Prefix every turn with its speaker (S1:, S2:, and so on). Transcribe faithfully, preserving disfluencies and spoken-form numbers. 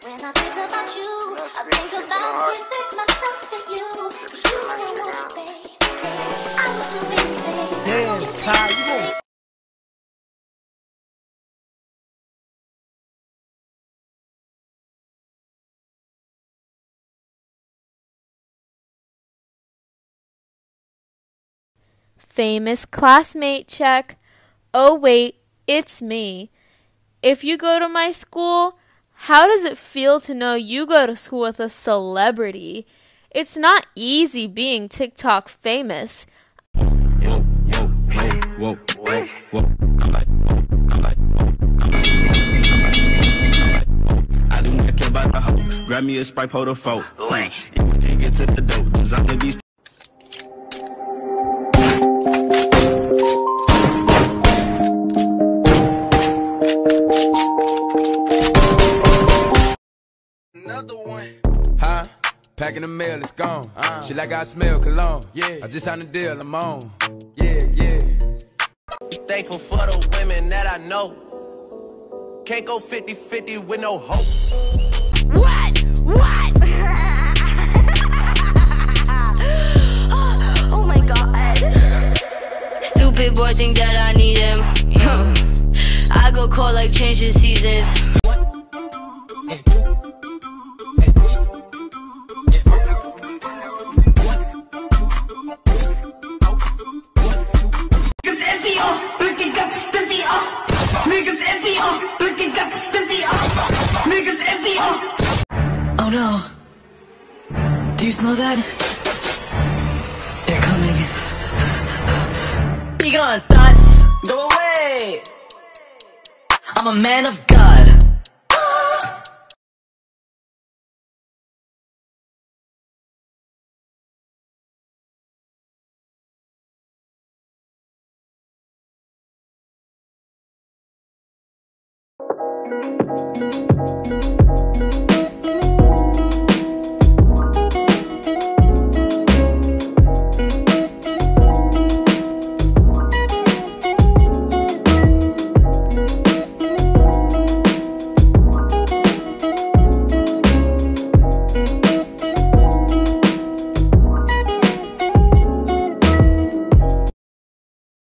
S1: When I think about you, I think about giving myself to you. Cause you know I want you, babe. I love you, baby.
S2: Damn, Ty, you gon'
S3: Famous classmate check. Oh wait, it's me. If you go to my school, how does it feel to know you go to school with a celebrity? It's not easy being TikTok famous.
S4: Whoa, whoa, whoa, whoa, whoa. I'm like, I'm like, I'm like, I do not care about the hoe. Grab me a Sprite, pour the folk. And we can't get to the dope. Cause I'm the beast.
S5: Another one. Huh? Packing the mail, it's gone. Uh, Shit like I smell cologne. Yeah. I just signed a deal, I'm on. Yeah, yeah.
S6: Thankful for the women that I know. Can't go fifty fifty with no hope.
S1: What? What? Oh my god.
S7: Stupid boy think that I need him. I go cold like changing seasons.
S8: Oh no. Do you smell that? They're coming. Be gone, thoughts. Go away. I'm a man of God.